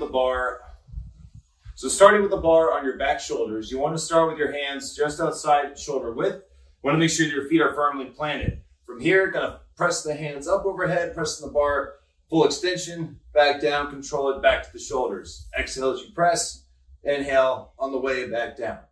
bar. So starting with the bar on your back shoulders, you want to start with your hands just outside shoulder width. You want to make sure your feet are firmly planted. From here, gonna press the hands up overhead, pressing the bar, full extension, back down, control it back to the shoulders. Exhale as you press, inhale on the way back down.